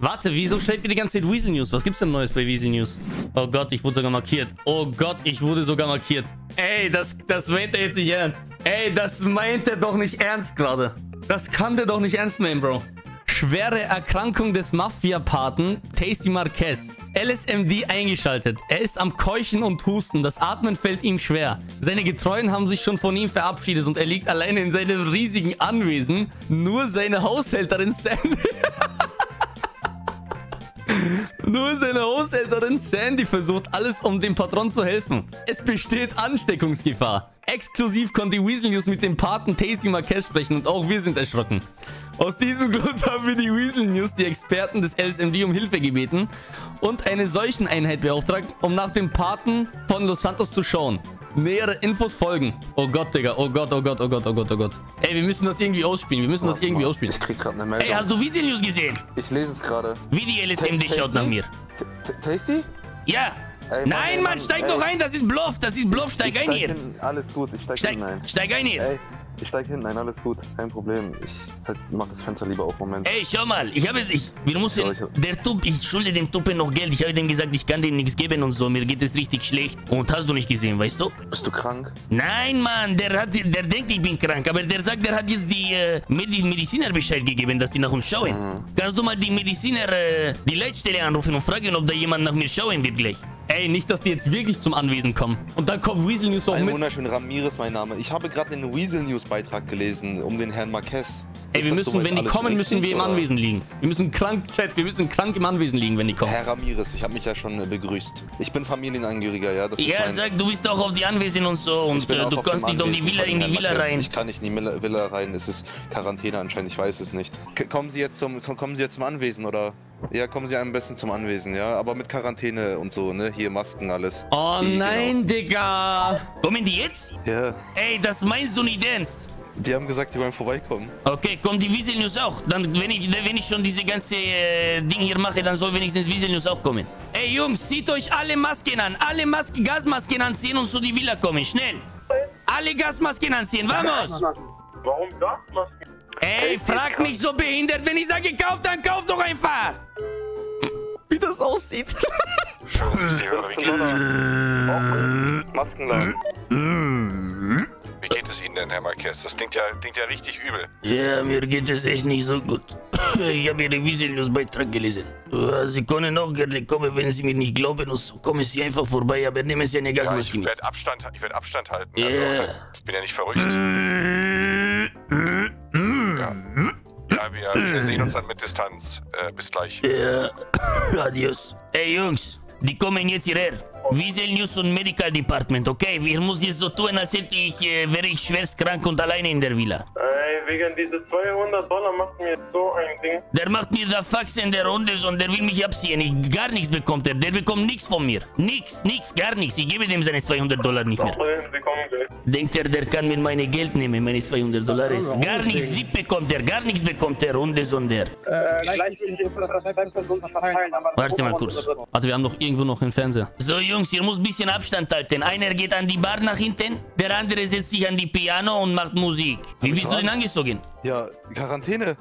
Warte, wieso stellt ihr die ganze Zeit Weasel News? Was gibt's denn Neues bei Weasel News? Oh Gott, ich wurde sogar markiert. Oh Gott, ich wurde sogar markiert. Ey, das meint er jetzt nicht ernst. Ey, das meint er doch nicht ernst gerade. Das kann der doch nicht ernst meinen, Bro. Schwere Erkrankung des Mafia-Paten Tasty Marquez. LSMD eingeschaltet. Er ist am Keuchen und Husten. Das Atmen fällt ihm schwer. Seine Getreuen haben sich schon von ihm verabschiedet und er liegt alleine in seinem riesigen Anwesen. Nur seine Haushälterin Sandy... Nur seine Haushälterin Sandy versucht alles, um dem Patron zu helfen. Es besteht Ansteckungsgefahr. Exklusiv konnte Weasel News mit dem Paten Tasty Marquez sprechen und auch wir sind erschrocken. Aus diesem Grund haben wir die Weasel News, die Experten des LSMD, um Hilfe gebeten und eine Seucheneinheit beauftragt, um nach dem Paten von Los Santos zu schauen. Nähere Infos folgen. Oh Gott, Digga. Oh Gott, oh Gott, oh Gott, oh Gott, oh Gott. Ey, wir müssen das irgendwie ausspielen. Wir müssen das irgendwie ausspielen. Ich krieg gerade eine Meldung. Ey, hast du Weasel News gesehen? Ich lese es gerade. Wie die LSMD schaut nach mir. Tasty? Ja. Ey, Nein, Mann, steig doch ein. Das ist Bluff. Das ist Bluff. Steig ein hier. Alles gut, ich steig hinten ein. Steig ein hier. Ey, ich steig hinten ein, alles gut. Kein Problem. Ich mach das Fenster lieber auf, Moment. Ey, schau mal. Wir müssen... Ich schulde dem Tuppe noch Geld. Ich habe dem gesagt, ich kann dem nichts geben und so. Mir geht es richtig schlecht. Und hast du nicht gesehen, weißt du? Bist du krank? Nein, Mann. Der denkt, ich bin krank. Aber der sagt, der hat jetzt die Mediziner Bescheid gegeben, dass die nach uns schauen. Kannst du mal die Mediziner, die Leitstelle anrufen und fragen, ob da jemand nach mir schauen wird gleich? Ey, nicht, dass die jetzt wirklich zum Anwesen kommen. Und dann kommt Weasel News auch mit. Wunderschön, Ramirez mein Name. Ich habe gerade den Weasel News Beitrag gelesen, um den Herrn Marquez. Ey, wir müssen, wenn die kommen, müssen wir im Anwesen liegen. Wir müssen krank, Chat, wir müssen krank im Anwesen liegen, wenn die kommen. Herr Ramirez, ich habe mich ja schon begrüßt. Ich bin Familienangehöriger, ja. Das ja, sag, du bist auch auf die Anwesen und so und du kannst nicht um die Villa in die Villa rein. Ich kann nicht in die Villa rein, es ist Quarantäne anscheinend, ich weiß es nicht. Kommen Sie jetzt zum Anwesen, oder? Ja, kommen Sie am besten zum Anwesen, ja, aber mit Quarantäne und so, ne, hier Masken, alles. Oh nein, Digga. Kommen die jetzt? Ja. Ey, das meinst du nicht ernst? Die haben gesagt, die wollen vorbeikommen. Okay, kommt die Weasel News auch. Dann, wenn ich schon diese ganze Ding hier mache, dann soll wenigstens Weasel News auch kommen. Ey, Jungs, zieht euch alle Masken an. Alle Gasmasken anziehen und zu die Villa kommen. Schnell. Alle Gasmasken anziehen. Vamos. Warum Gasmasken? Ey, frag nicht so behindert. Wenn ich sage, kauf, dann kauf doch einfach. Wie das aussieht. Maskenladen. Wie geht es Ihnen denn, Herr Marquez? Das klingt ja richtig übel. Ja, mir geht es echt nicht so gut. Ich habe Ihre Weasel News Beitrag gelesen. Sie können auch gerne kommen, wenn Sie mir nicht glauben. Und kommen Sie einfach vorbei, aber nehmen Sie eine Gasmaske mit. Ich werde Abstand halten. Yeah. Also, ich bin ja nicht verrückt. Ja, wir sehen uns dann mit Distanz. Bis gleich. Ja, adios. Ey, Jungs, die kommen jetzt hierher. Weasel News und Medical Department, okay? Wir müssen jetzt so tun, als hätte wäre ich schwerst krank und alleine in der Villa. Ey, wegen diese $200 macht mir jetzt so ein Ding. Der macht mir da Fax in der Runde und der will mich abziehen. Gar nichts bekommt er. Der bekommt nichts von mir. Nix, gar nichts. Ich gebe dem seine $200 nicht mehr. Denkt er, der kann mir meine Geld nehmen, meine $200 ist. Gar nichts, Zip bekommt er, gar nichts bekommt der Runde, sondern. Warte mal kurz. Warte, wir haben doch irgendwo noch einen Fernseher. So, Jungs, ihr müsst ein bisschen Abstand halten. Einer geht an die Bar nach hinten, der andere setzt sich an die Piano und macht Musik. Wie bist du denn angezogen? Ja, Quarantäne.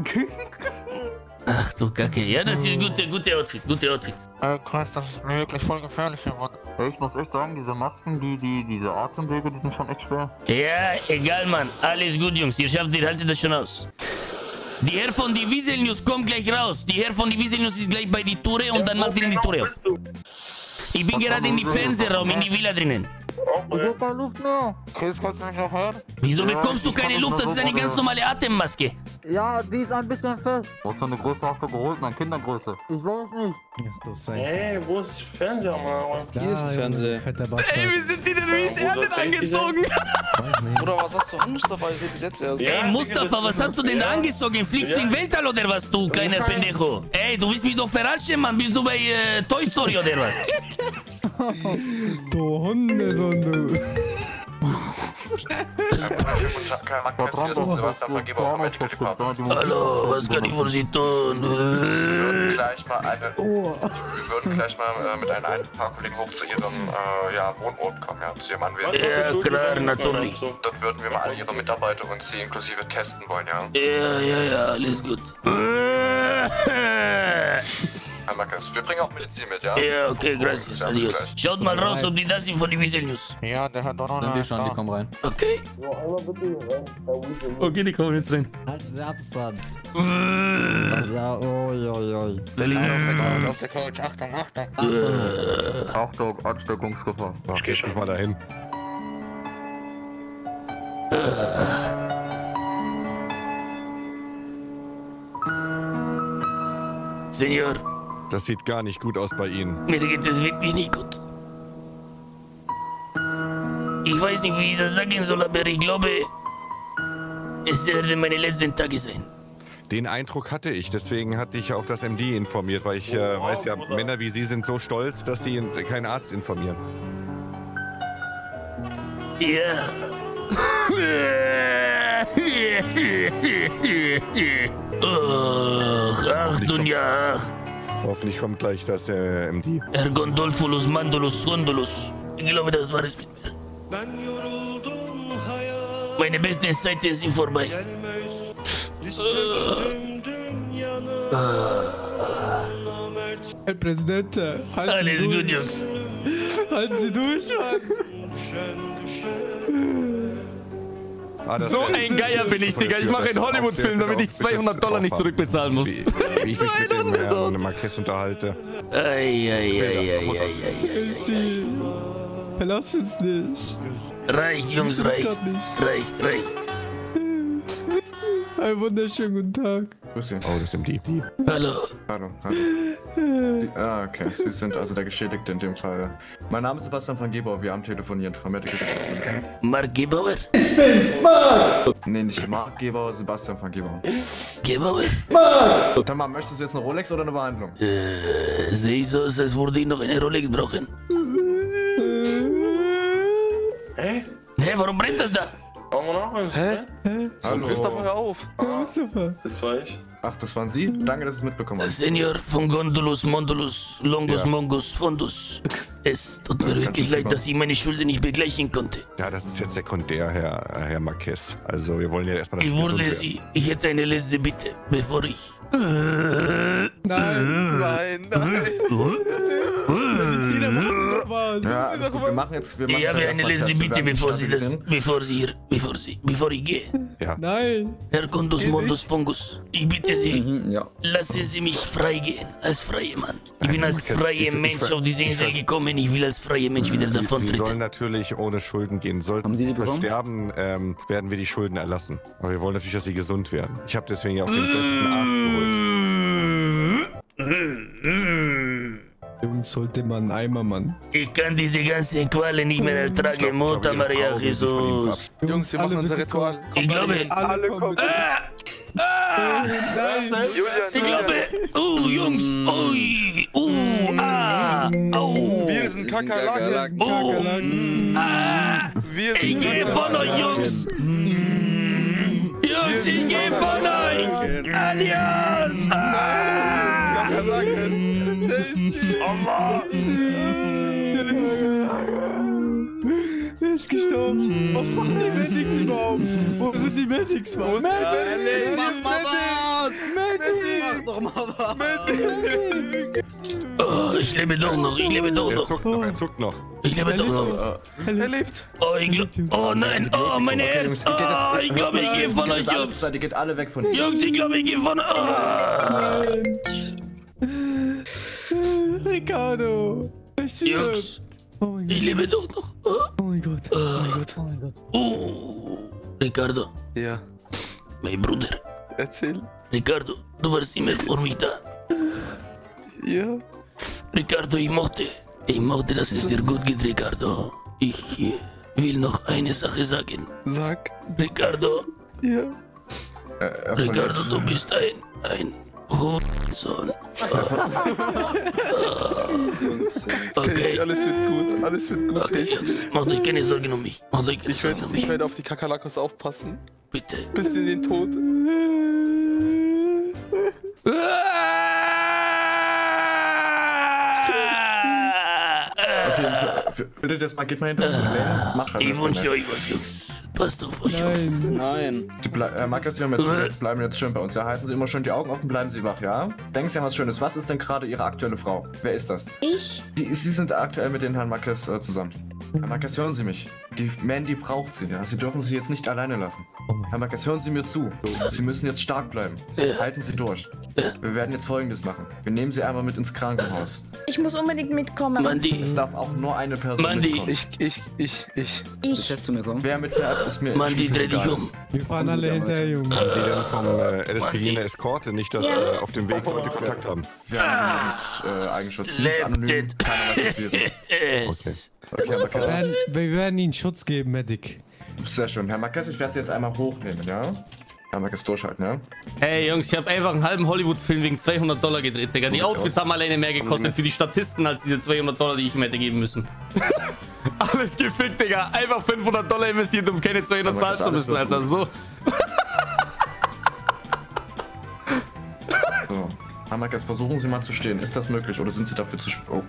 Ach du Kacke. Ja, das ist gute Outfit, Krass, das ist mir wirklich voll gefährlich geworden. Ich muss echt sagen, diese Masken, diese Atemwege, die sind schon echt schwer. Ja, egal, Mann. Alles gut, Jungs. Ihr haltet das schon aus. Die Herr von die Weasel News kommt gleich raus. Die Herr von die Weasel News ist gleich bei die Tore und dann macht ihr die Tore auf. Ich bin gerade in die Fernsehraum, in die Villa drinnen. Ich hab keine Luft mehr. Chris, kannst du mich noch hören? Wieso bekommst du keine Luft? Das ist eine ganz normale Atemmaske. Ja, die ist ein bisschen fest. Was für eine Größe hast du geholt, meine Kindergröße? Ich weiß nicht. Ey, wo ist Fernseher, Mann? Hier ist ein Fernseher. Ey, wir sind wieder wie er denn angezogen? Bruder, was hast du an, Mustafa? Ich seh das jetzt erst. Ey, Mustafa, was hast du denn da angezogen? Fliegst du in Weltall oder was, du kleiner Pendejo? Ey, du willst mich doch verarschen, Mann. Bist du bei Toy Story oder was? Du Hundesohn, du. Hallo, was kann ich für Sie tun? Wir würden gleich mal mit einem paar Kollegen hoch zu Ihrem Wohnort kommen, ja, zu Ihrem Anwesen. Ja, klar, natürlich. Dann würden wir mal alle Ihre Mitarbeiter und Sie inklusive testen wollen, ja? Ja, alles gut. Herr Marquez, wir bringen auch Medizin mit, ja? Ja, okay, gracias. Ja, Adios. gleich. Schaut mal raus, ob die das sind von den Weasel News. Ja, der hat doch noch eine Die kommen rein. Okay. Okay, die kommen jetzt rein. Halten Sie Abstand. Äh, Ja, oi, oi, oi. Der liegt auf der Couch. Achtung, Achtung. Achtung, Ansteckungsgefahr. Okay, ich mal dahin. Senor, Das sieht gar nicht gut aus bei Ihnen. mir geht es wirklich nicht gut. Ich weiß nicht, wie ich das sagen soll, aber ich glaube, es werden meine letzten Tage sein. Den Eindruck hatte ich, deswegen hatte ich auch das MD informiert, weil ich weiß ja, Männer wie Sie sind so stolz, dass sie keinen Arzt informieren. Ja. Ach du ja. Hoffentlich kommt gleich das MD. Ergondolfulus, Mandolus, Gondolus. Ich glaube, das war es mit mir. Meine besten Zeiten sind vorbei. Herr Präsident, halten Sie Alles durch. gut, Jungs. Halten Sie durch, Mann. Das So wär- ein Geier bin ich, Digga. Ich mache einen Hollywood-Film, damit ich $200 nicht zurückbezahlen muss. Wie ich mich mit dem Herrn Marquez unterhalte. Esti, verlass uns nicht. Reicht, Jungs, reicht. Reicht. Einen wunderschönen guten Tag. Grüß Sie. Oh, das MD. Hallo. Hallo. Okay. Sie sind also der Geschädigte in dem Fall. Mein Name ist Sebastian von Gebauer. Wir haben telefoniert von Medical Department. Mark Gebauer? Nee, nicht Mark Gebauer, Sebastian von Gebauer. Gebauer? Tamam, möchtest du jetzt eine Rolex oder eine Behandlung? Sehe ich so aus, als würde ich noch eine Rolex brauchen. Hä, warum brennt das da? Wollen wir noch eins? Hä? Hallo. Christoph, hör auf. Mustafa. Das war ich. Ach, das waren Sie? Danke, dass Sie es mitbekommen haben. Senor von Gondolus, Mondolus, Longus, Ja. Mongus, Fondus. Es tut mir wirklich leid, dass ich meine Schulden nicht begleichen konnte. Ja, das ist jetzt sekundär, Herr Marquez. Also wir wollen ja erstmal, dass Ich Sie gesund würde werden. Sie, ich hätte eine letzte Bitte, bevor ich... Nein. Nein. Mediziner machen noch was. Ja, alles gut. Wir machen Ich habe dann eine erstmal letzte Tests. Wir Bitte, werden bevor Sie das, stabilisieren. bevor ich gehe. Nein. Herr Gondus, Mondus, Fungus, ich bitte Sie, Ja. lassen Sie mich freigehen, als freier Mann. Ich bin Nein, als ich- freier ich- Mensch auf diese Insel gekommen, ich will als freier Mensch wieder Sie sollen davontreten. natürlich ohne Schulden gehen. Sollten Sie versterben, werden wir die Schulden erlassen. Aber wir wollen natürlich, dass Sie gesund werden. Ich habe deswegen ja auch den besten Arzt geholt. Jungs, sollte man einen Eimer, Mann. Ich kann diese ganzen Qualen nicht mehr ertragen, Mutter Maria Jesus. Jungs, wir machen alle unser bitte Ritual. kommen. Ich glaube, Alle kommen. Nein. ich glaube, Jungs, ui, au. Wir sind Kakerlaken. Wir Ich sind gehe von euch, Jungs. Jungs, ich gehe von euch. Adios. Kakerlaken. Er ist gestorben. Was machen die Medics überhaupt? Wo sind die Medics, Mann? Mach mal was! Mach doch mal was! Oh, ich lebe doch noch, ich lebe doch Er noch. zuckt noch, er zuckt noch. Ich lebe doch noch. Er lebt. Oh, oh nein, oh, meine Herz. Oh, ich glaube, ich gehe von euch, Jungs. Die geht alle weg von hier. Jungs, ich glaube, ich gehe von euch. Ricardo. Er stirbt. Jungs, Oh mein ich Gott. lebe doch noch. Oh mein Gott. Oh mein Gott. Ricardo, Ja, mein Bruder. erzähl. Ricardo, du warst immer vor mich da. Ja. Ricardo, ich mochte, dass es dir gut geht, Ricardo. Ich will noch eine Sache sagen. Sag. Ricardo, Ja. Ricardo, du bist ein Hurensohn. Okay, Alles wird gut. Alles wird gut. okay, Jungs, macht euch keine Sorgen um mich. Macht euch keine Sorgen um mich. Ich werde auf die Kakerlakos aufpassen. Bitte. Bis in den Tod. Okay, bitte das mal, geht mal hinter uns. Mach halt Ich das wünsche mal. euch was, Jungs. Passt auf euch Nein. Herr Marquez, Sie bleiben jetzt schön bei uns. Ja, halten Sie immer schön die Augen offen, bleiben Sie wach, ja? Denken Sie an was Schönes. Was ist denn gerade Ihre aktuelle Frau? Wer ist das? Ich? Sie sind aktuell mit den Herrn Marquez zusammen. Herr Marquez, hören Sie mich. Die Mandy braucht Sie, ja? Sie dürfen sie jetzt nicht alleine lassen. Herr Marquez, hören Sie mir zu. Sie müssen jetzt stark bleiben. Halten Sie durch. Wir werden jetzt Folgendes machen. Wir nehmen Sie einmal mit ins Krankenhaus. Ich muss unbedingt mitkommen. Mandy. Es darf auch nur eine Person mitkommen. Ich. Willst zu mir kommen? Wer mitfährt, ist mir Mandy, dreh dich um. Wir fahren alle hinterher, Junge. Haben Sie denn vom LSPD eine Eskorte? Nicht, dass auf dem Weg Leute Kontakt haben. Wir haben mit Eigenschutz nicht anonym. Keiner weiß, was wir sind. Okay. Okay, Herr Marquez. Wir werden Ihnen Schutz geben, Medic. Sehr schön. Herr Marquez, ich werde Sie jetzt einmal hochnehmen, ja? Herr Marquez, durchhalten, ja? Ey, Jungs, ich hab einfach einen halben Hollywood-Film wegen $200 gedreht, Digga. Die Outfits haben alleine mehr gekostet für die Statisten als diese $200, die ich ihm hätte geben müssen. Alles gefickt, Digga. Einfach $500 investiert, um keine 200 zahlen zu müssen, Alter. So. So. Herr Marquez, versuchen Sie mal zu stehen. Ist das möglich oder sind Sie dafür zu... Oh.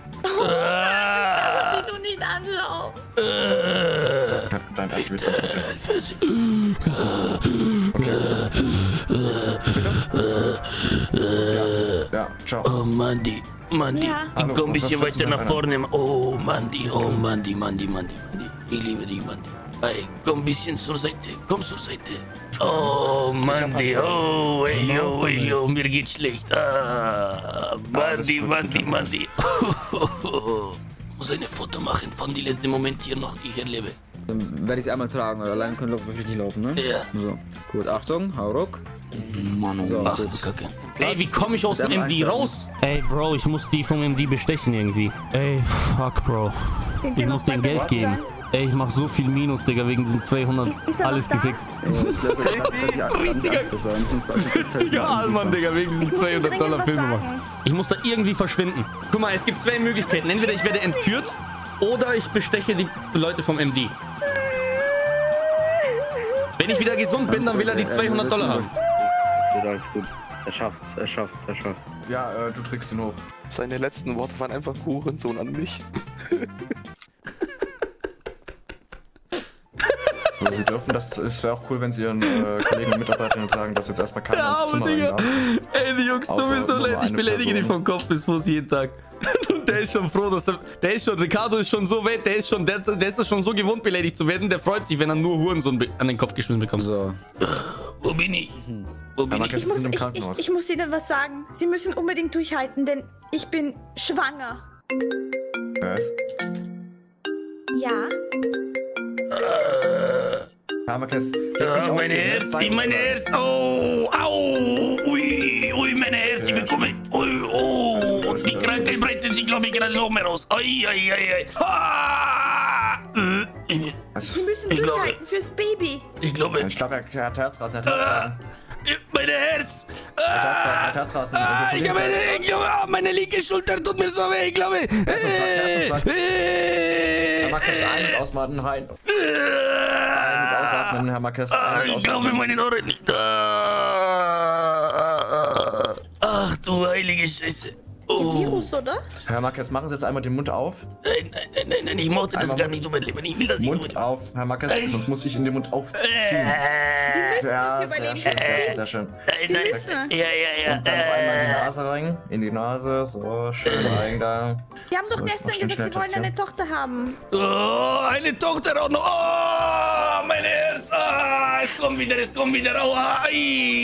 Du nicht anschauen. Dein Ernst wird transportiert. Okay. Ja, ciao. Oh, Mandy. Ja. Ich komm ein bisschen was ist weiter denn nach einer? vorne. Oh, Mandy. Oh, Mandy. Ich liebe dich, Mandy. Ey, komm ein bisschen zur Seite. Komm zur Seite. Oh, Mandy. Oh, ey, mir geht's schlecht. Ah, Mandy. Ich muss ein Foto machen von dem letzten Moment hier noch, die ich erlebe. Dann werde ich es einmal tragen, weil allein können wir wahrscheinlich nicht laufen, ne? Ja. So, gut, Achtung, hau ruck. Mann, So, Ach du gut. Kacke. Ey, wie komme ich aus dem MD raus? Ey, Bro, ich muss die vom MD bestechen irgendwie. Ey, fuck, Bro. Ich muss denen Geld geben. Ey, ich mach so viel Minus, Digga, wegen diesen 200. Alles gefickt. Richtiger Allmann, Digga, wegen diesen $200 Filme machen. Ich muss da irgendwie verschwinden. Guck mal, es gibt zwei Möglichkeiten. Entweder ich werde entführt oder ich besteche die Leute vom MD. Wenn ich wieder gesund bin, dann will er die $200 haben. Alles gut. Er schafft. Ja, du trägst ihn hoch. Seine letzten Worte waren einfach Hurensohn an mich. Also, Sie dürfen das, es wäre auch cool, wenn Sie Ihren Kollegen und Mitarbeitern sagen, dass jetzt erstmal keiner ins Zimmer rein darf. Ey, die Jungs, tut mir so leid, ich beleidige die vom Kopf bis Fuß jeden Tag. Und der ist schon froh, dass Ricardo ist schon so weit, der ist das schon so gewohnt, beleidigt zu werden, der freut sich, wenn er nur Hurensohn an den Kopf geschmissen bekommt. So. Wo bin ich? Sie sind im Krankenhaus. Ich muss Ihnen was sagen. Sie müssen unbedingt durchhalten, denn ich bin schwanger. Was? Ja. Herr Marquez, Mein Herz, oh, au, ui, mein Herz, ich bekomme, oh, die Krankheit breitet sich, glaube ich, gerade noch mehr aus. Ai. Sie müssen durchhalten fürs Baby. Ich glaube, er hat Herzrasen, mein Herz. Er hat Herzrasen. Ich glaube, meine linke Schulter tut mir so weh, ich glaube. Herr Marquez, ein- und ausatmen, rein. Ein- und ausatmen, Herr Marquez. Ein- und Ich glaube, ausatmen. meine Ohren nicht. Ach du heilige Scheiße. Oh. Virus, oder? Herr Marquez, machen Sie jetzt einmal den Mund auf. Nein, ich mochte das gar nicht, um mein Leben. Ich will das nicht. Mund auf, Herr Marquez, sonst muss ich in den Mund aufziehen. Sie müssen Ja, das sehr überleben. schön, sehr schön. Sie müssen. Ja. Und dann noch einmal in die Nase rein. In die Nase, so schön rein da. Sie haben doch So, ich mach gestern schnell gesagt, Sie wollen Schnelltest, eine Tochter haben. Oh, eine Tochter auch noch. Oh, mein Herz. Ah, es kommt wieder. Aua. Ai,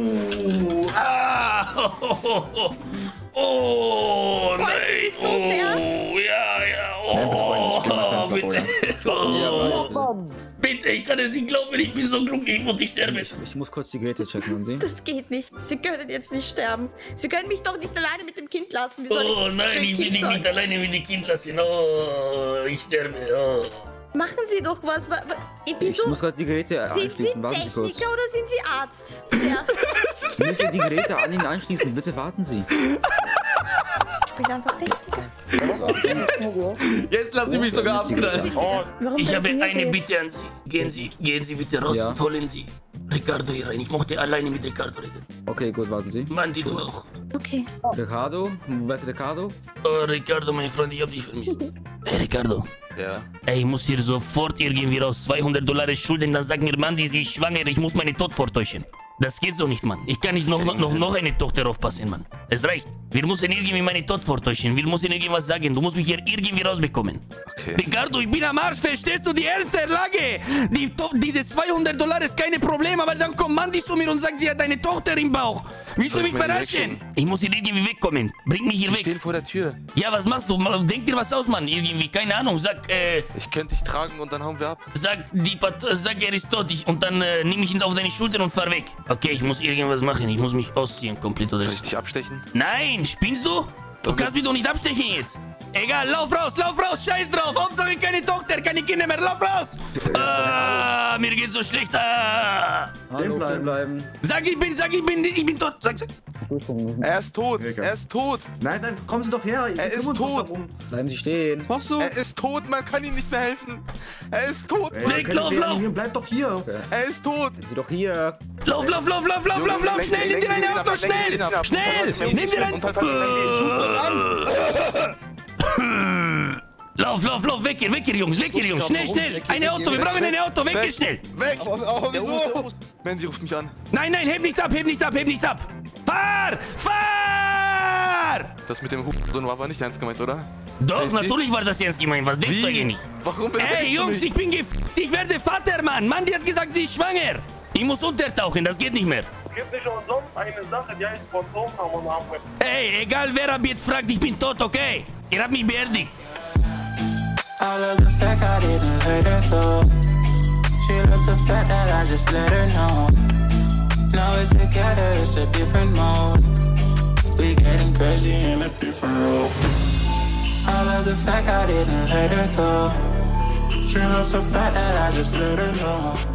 Oh, Freuen Sie sich so sehr? Oh, ja. Nein, Oh, bitte, ich geh mal bitte. Bitte, ich kann es nicht glauben. Ich bin so glücklich. Ich muss nicht sterben. Ich muss kurz die Geräte checken, und Sie? Das geht nicht. Sie können jetzt nicht sterben. Sie können mich doch nicht alleine mit dem Kind lassen. Wie soll Oh ich nein, für ein ich will Kind dich sorgen? nicht alleine mit dem Kind lassen. Oh, ich sterbe. Oh. Machen Sie doch was. Ich Wieso? muss gerade die Geräte Sind Sie anschließen, warten Sie kurz. Techniker oder sind Sie Arzt? Ja. Sie müssen die Geräte an ihn anschließen, bitte warten Sie. Ich bin einfach Techniker. Jetzt lassen Sie mich sogar abknallen. Warum Ich habe telefonieren eine Sie jetzt? Bitte an Sie. Gehen Sie bitte raus Ja. und holen Sie Ricardo hier rein. Ich mochte alleine mit Ricardo reden. Okay, gut, warten Sie. Mandy, du auch. Okay. Ricardo, wer ist Ricardo? Oh, Ricardo, mein Freund, ich hab dich vermisst. Hey, Ricardo. Ja. Ey, ich muss hier sofort irgendwie raus. $200 Schulden, dann sagt mir, Mann, sie ist schwanger, ich muss meine Tod vortäuschen. Das geht so nicht, Mann. Ich kann nicht noch eine Tochter aufpassen, Mann. Es reicht. Wir müssen irgendwie meine Tod vortäuschen. Wir müssen irgendwas sagen. Du musst mich hier irgendwie rausbekommen. Okay. Ricardo, ich bin am Arsch, verstehst du? Die erste Lage. Diese $200 ist keine Problem, aber dann kommt Mandy zu mir und sagt, sie hat eine Tochter im Bauch. Willst du mich verarschen? Ich muss hier irgendwie wegkommen. Bring mich hier weg. Ich stehe vor der Tür. Ja, was machst du? Denk dir was aus, Mann. Irgendwie, keine Ahnung. Sag, Ich könnte dich tragen und dann hauen wir ab. Sag, er ist tot. Und dann nehme ich ihn auf deine Schulter und fahr weg. Okay, ich muss irgendwas machen. Ich muss mich ausziehen komplett oder Soll ich dich abstechen? Nein, spinnst du? Du kannst mich doch nicht abstechen jetzt. Egal, lauf raus, scheiß drauf. Hauptsache keine Tochter, keine Kinder mehr, lauf raus. Mir geht's so schlecht. Hallo, bleiben. Sag, ich bin tot. Sag. Er ist tot, er ist tot. Nein, kommen Sie doch her. Er ist tot. Bleiben Sie stehen. Was machst du? Er ist tot, man kann ihm nicht mehr helfen. Er ist tot. Weg, lauf. Bleib doch hier. Er ist tot. Bleiben Sie doch hier. Lauf. Schnell, nimm dir ein Auto, schnell. Nimm dir ein... Lauf, weg hier, Jungs, schnell. Ein Auto, wir brauchen ein Auto, weg hier, schnell. Weg. Aber wieso? Mandy ruft mich an. Nein, heb nicht ab. Fahr! Das mit dem Hurensohn war aber nicht ernst gemeint, oder? Doch, natürlich war das ernst gemeint. Was denkst du eigentlich? Warum Ey, Jungs, ich bin ich werde Vater, Mann. Mandy hat gesagt, sie ist schwanger. Ich muss untertauchen, das geht nicht mehr. Es gibt nicht umsonst eine Sache, die heißt Phantomharmonarbeit. Ey, egal wer ab jetzt fragt, ich bin tot, okay? Ihr habt mich beerdigt. I love the fact I didn't let her go. She loves the fact that I just let her know. Now we're together, it's a different mode. We getting crazy in a different role. I love the fact I didn't let her go. She loves the fact that I just let her know.